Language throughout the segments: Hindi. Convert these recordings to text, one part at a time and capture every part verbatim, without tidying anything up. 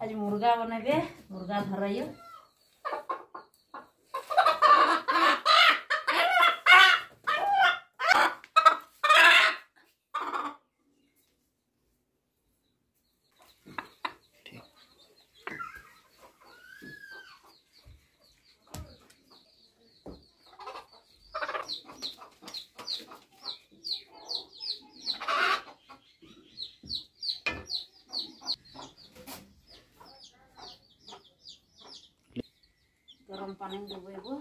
आज मुर्गा बनेबे मुर्गा धरइयो गरम पानी में डुबेबो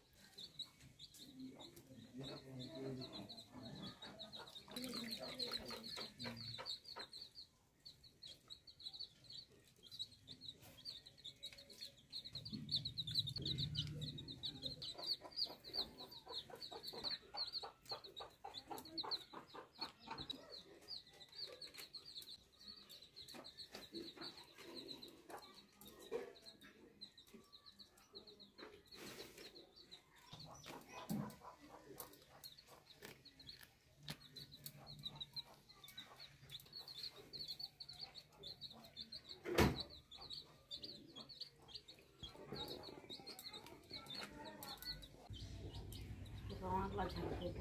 अगला झाड़ देबो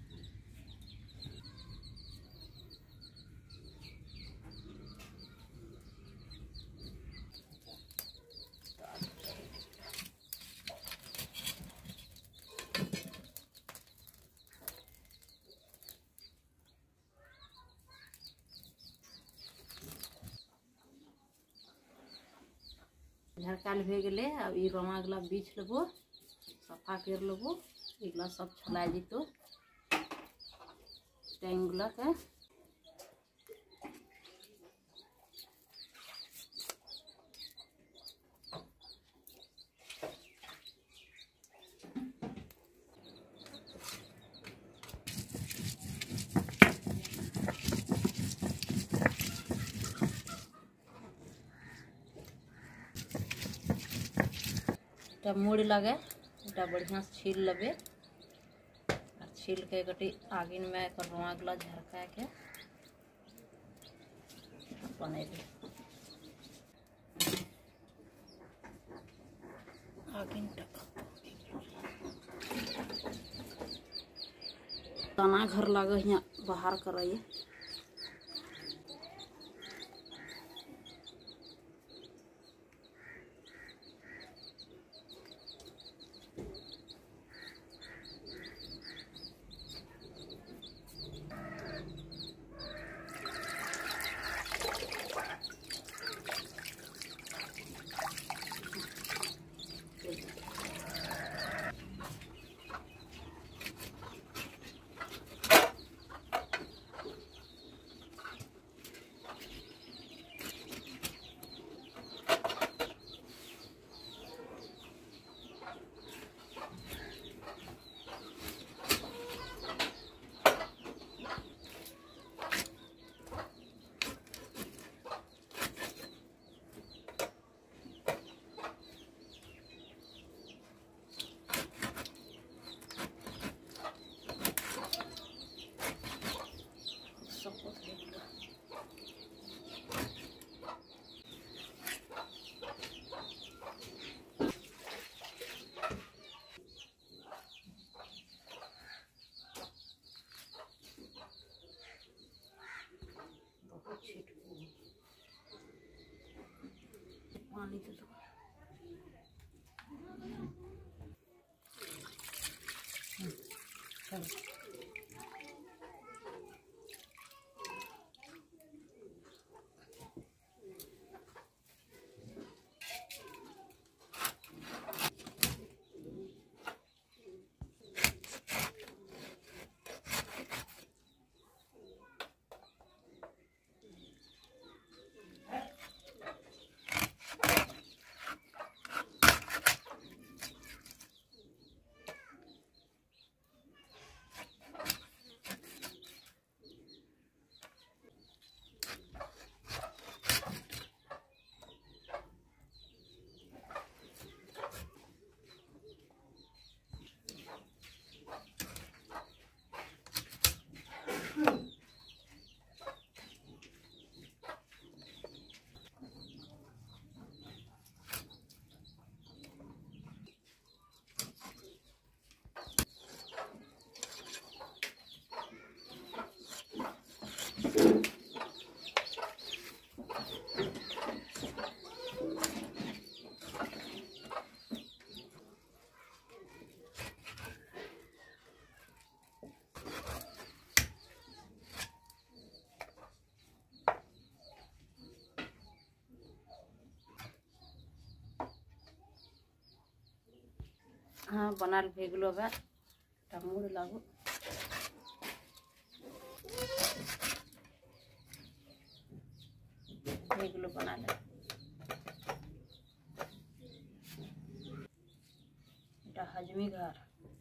झड़काल भे गेले। अब ई रोमा गला बीछ लेबो सफा कर लेबो इगला सब छला जीतो टेंगुला के मुड़ लगे बढ़िया से छील लेबे। छील के गटी आगिन में एक रुआ गला झरका के बनेबे। आगिन तक तना घर लगे यहाँ बाहर कराइए। पानी तो हाँ बनाल भेगलो बा टमूर लागू भेगलो बना ले এটা हजमी घर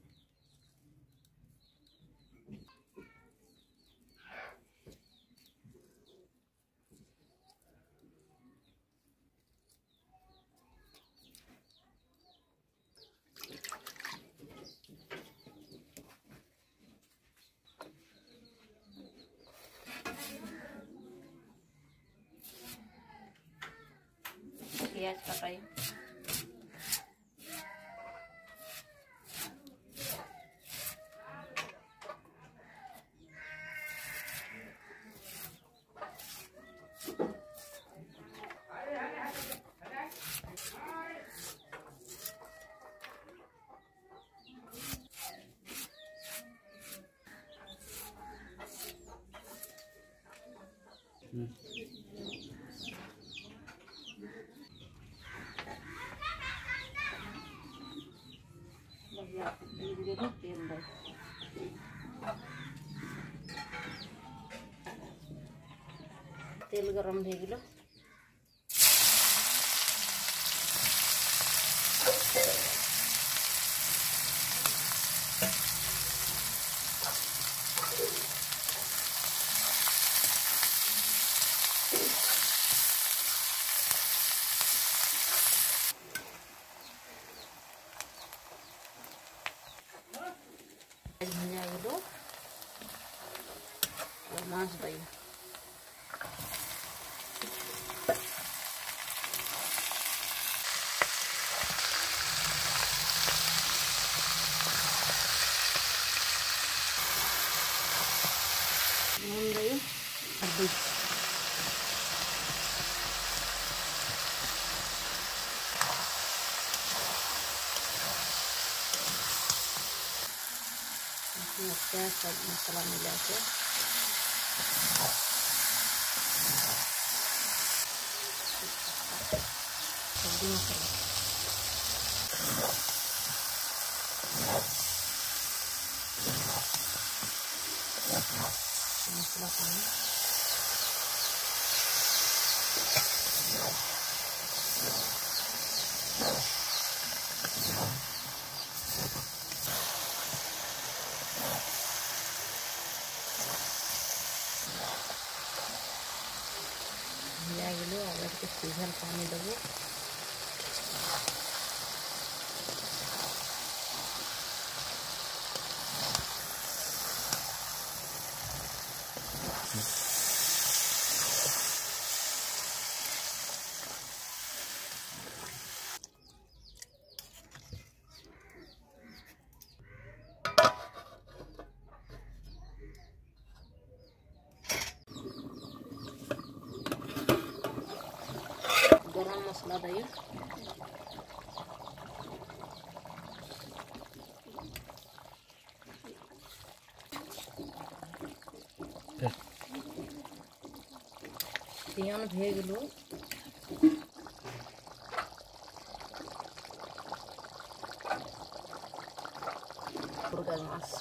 प्याज कटाई तेल दे तेल गरम हो गलो भुजा गलो माछ दी नून दी हल्दी अच्छा सब मसाला मिला के हल्दी मसाला मसाला पानी मिला गलो आगे के सीझल पानी देबो गरम मसाला दिए तियन भेगलो मुर्गा मांस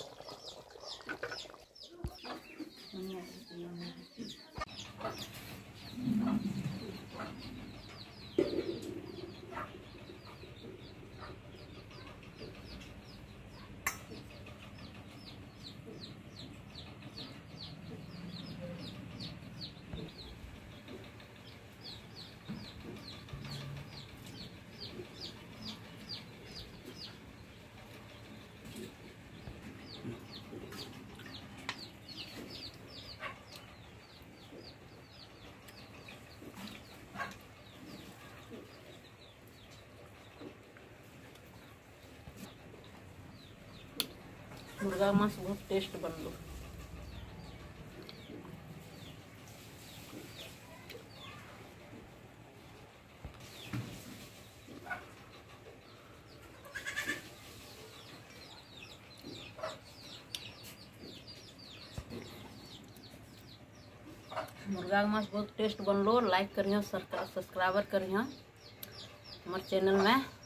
मुर्गा मांस बहुत टेस्ट बनलो मुर्गा मांस बहुत टेस्ट बनलो लाइक करियो सब्सक्राइबर करियो हमारे चैनल में।